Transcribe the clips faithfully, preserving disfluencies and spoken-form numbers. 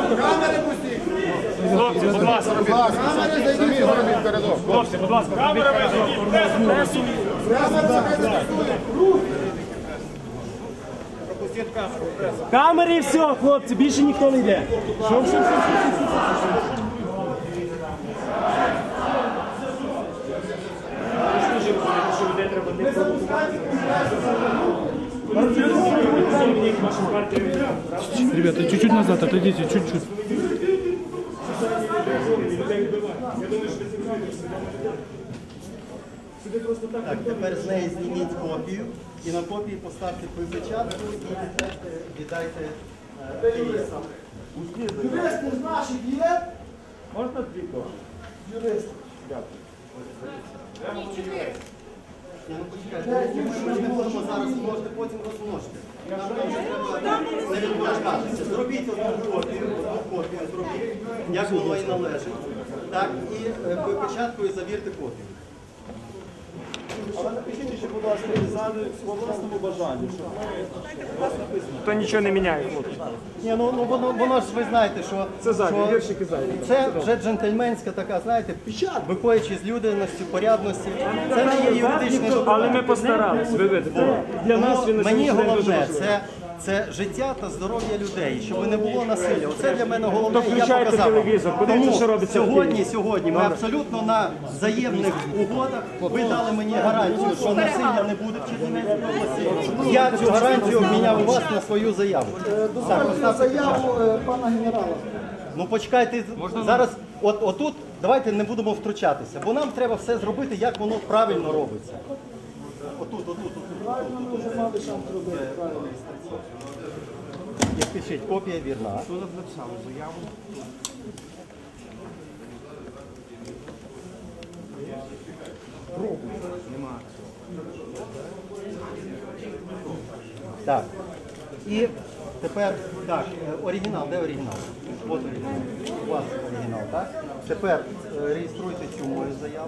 Хлопці, будь ласка. Хлопці, будь ласка. Камери і все, хлопці, більше ніхто не йде. Що, що, що, Ребята, чуть-чуть назад, отойдите, чуть-чуть. Так, тепер з неї зніміть копію і на копії поставте печатку і віддайте юристам. Юристи з наших є? Можна дві кошти? Юристи. Ні, ну почекайте, ми ж не можемо зараз множити, потім розмножити. Нам вже треба не відволікатися. Зробіть одну копію, одну копію зробіть, як воно і належить. Так, і печаткою завірте копію. Але напишіть ще, будь ласка, ззаду по власному бажанню, щоб То нічого не міняє, хлопці. Ні, ну, ну воно, воно ж ви знаєте, що Це ззаді, що віршики ззаді. це вже джентльменська така, знаєте, виходячи з людяності, порядності. Це не є юридичний документ. Але ми постарались, ви видите. Для нас він на Мені сьогоднішній день дуже головне важливий. це, це життя та здоров'я людей, щоб не було насилля. Оце для мене головне. То і я включайте показав. телевізор, подивіться, Тому що робиться в сьогодні, Києві. сьогодні ми абсолютно на взаємних угодах. Ви дали мені гарантію, що насилля не буде в Чернівецькій області. Я цю гарантію обміняв у вас на свою заяву. на заяву е, пана генерала. Ну почекайте, зараз, от отут давайте не будемо втручатися, бо нам треба все зробити, як воно правильно робиться. Отут, отут, отут. Правильно, ми вже мали шанс робити, правильно. І пишіть, копія вірна. Так. І тепер, так, е, оригінал, де оригінал? От оригінал. У вас оригінал, так? Тепер е, реєструйте цю мою заяву.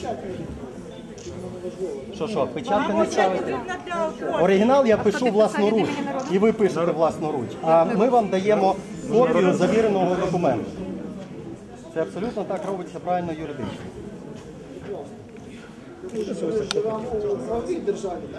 Що, що, печатка не ставите? Оригінал я пишу власноруч, і ви пишете власноруч. А ми вам даємо копію завіреного документу. Це абсолютно так робиться правильно юридично. Живемо у правовій державі, так?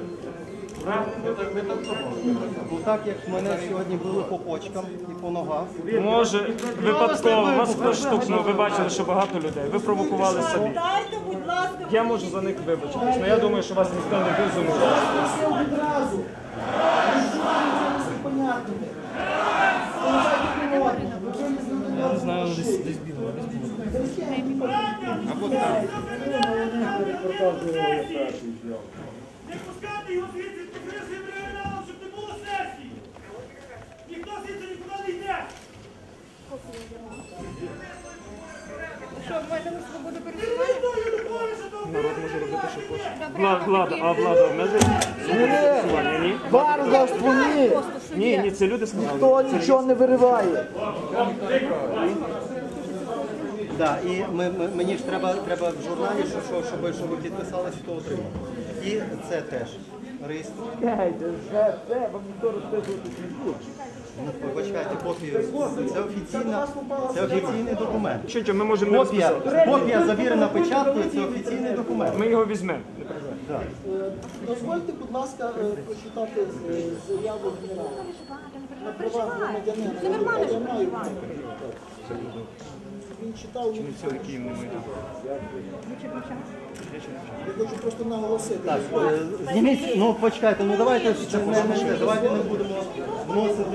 Ну так як мене сьогодні били по почкам і по ногах. Може, випадково, вас хтось штовхнув, ви бачили, що багато людей. Ви провокували самі. Дайте, будь ласка, Я можу за них вибачитись, але я думаю, що вас ніхто не визумив. Все відразу. Понятно. Я не знаю, десь десь біло, десь було. Не пускати його звідси, покриши регіоналом, щоб не було сесії. Ніхто звідси нікуди не йде. що маємо свободу Я пересування? не знаю, я не помню, що там Народ може робити, що хоче. Влада, влада, а влада обмежує? Ні, ні. Варварство ні. Ні, ні, це люди сказали. Хто нічого не вириває. Да, і ми, ми, мені ж треба, треба в журналі, що, що, щоб, щоб ви підписалися, хто отримав. І це теж реєструйте. Ну, почекайте, копію. Це офіційна, це офіційний документ. Що, що, ми можемо не Копія, розписати. копія завірена печаткою, це офіційний документ. Ми його візьмемо. Не переживайте. Да. Дозвольте, будь ласка, е, прочитати е, заяву генерала. На права громадянина. Я маю право. Він читав, він- Цілий Київ не має. я хочу просто наголосити. Так, е, зніміть, ну почекайте, ну давайте, не, не, не, давайте не будемо вносити.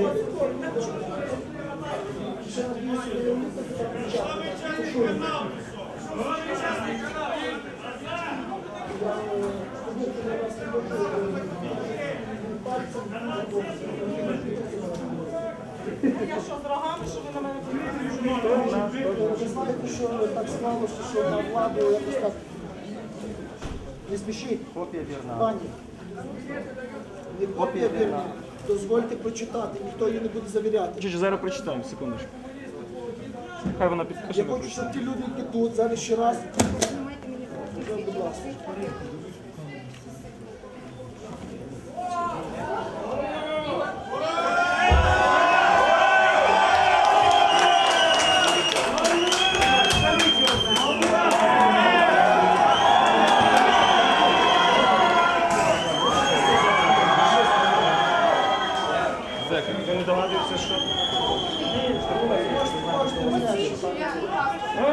Я що, з рогами, що ви на мене подивитесь? Ви знаєте, що так склалося, що на владу якось так не спішіть, Копія вірна. пані. Не копія вірна. Дозвольте прочитати, ніхто її не буде завіряти. Чи, чи зараз прочитаємо, секундочку. Хай вона підпише. Я ми хочу, прочитаємо. щоб ті люди, які тут, зараз ще раз. Будь ласка.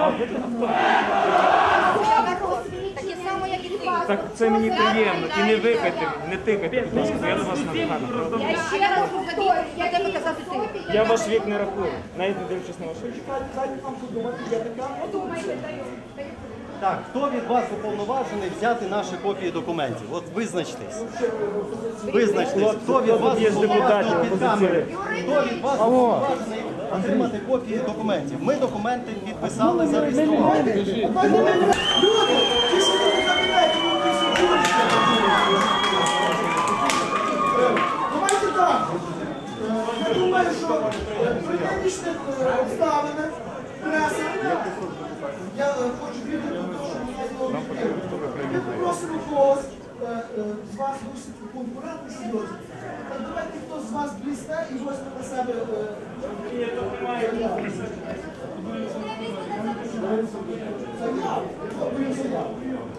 Таке саме, як і ти. Так це мені приємно. І не викайте, не тикайте, будь ласка, я до вас на камеру. Я ще раз повторю, я тебе казати ти. Я ваш вік не рахую, навіть не дивлячись на ваш вік. Так, хто від вас уповноважений взяти наші копії документів? От визначтесь. Визначтесь, хто від вас є депутатів уповноважений під камери? Хто від вас уповноважений отримати копії документів? Ми документи підписали, зареєстрували. Люди, пішли в кабінеті, ви сиділи. Давайте так. Я думаю, що нинішні обставини, преса, я хочу вірити в те, що ми попросимо когось з вас досить конкурентний серйозний. Так давайте хтось з вас блісте і возьме на себе заяву. Заяву. Тобто заяву.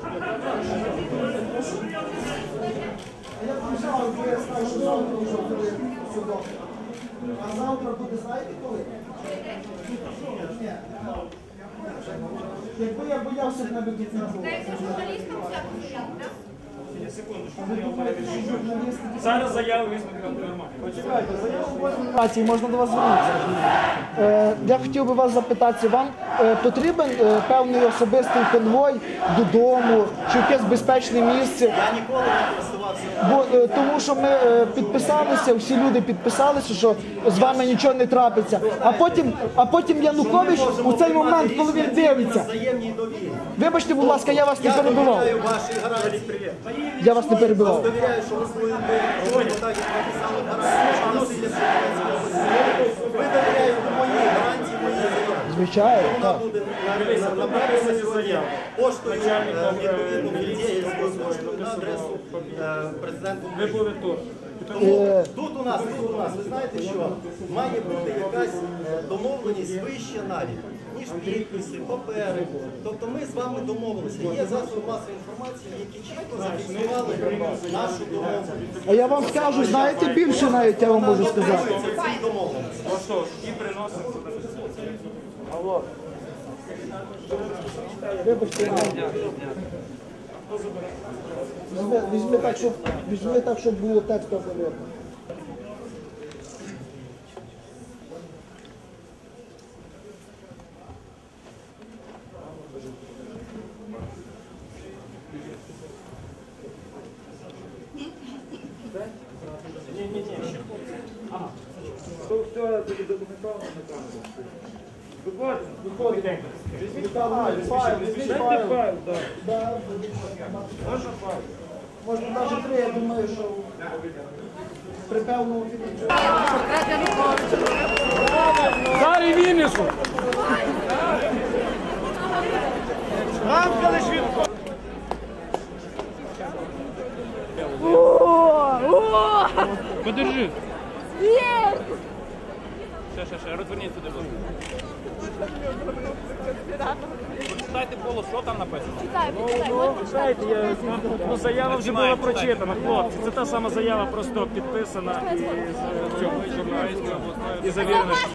А я приїжджав, бо я сказав, що завтра вже буде судом. А завтра буде, знаєте коли? Ні. Якби я боявся б навіть від цього. Журналістам всяко. Зараз заяву візьмуть нормально. Можна до вас звернутися? Е, я хотів би вас запитати, вам е, потрібен е, певний особистий конвой додому, чи якесь безпечне місце? Я ніколи не користувався. Бо, е, тому що ми е, підписалися, всі люди підписалися, що з вами нічого не трапиться. А потім, а потім Янукович у цей момент, коли він дивиться. Взаємній довірі. Вибачте, будь ласка, я вас не Я перебивав. довіряю вашій гарантії. Я вас не перебивав. Довіряю, що ви свою довіру так, як написали гарантії. Насилля Ви довіряєте мої гарантії, мої заяви. Звичайно, Вона так. буде направлена сьогодні поштою е, відповідно Філієвською поштою на адресу е, президенту. Ви були тут. Тому тут у нас, тут у нас, ви знаєте, що має бути якась е, домовленість вища навіть, ніж підписи, папери. Тобто ми з вами домовилися. Є засоби масової інформації, які чітко зафіксували нашу домовленість. А я вам скажу, знаєте, більше навіть я вам можу сказати. Це ці домовленості. Ну що ж, і приносимо. Алло. Вибачте, візьми, візьми так, щоб, візьми так, щоб було текстом видно. Хто тоді документовано на камеру? Виходимо. Виходить. Візьміть файл, візьміть Дайте файл. файл, так. Да. Можна файл? Можна навіть три, я думаю, що при певному фінансі. Дарій Віннишу! Подержи. Є! Ще, ще, ще, розверніть сюди. Почитайте поло, що там написано. Читай, почитай. Знаєте, я, ну, заява вже була прочитана, хлопці. Це та сама заява, просто підписана і, з- в цьому, і завірена.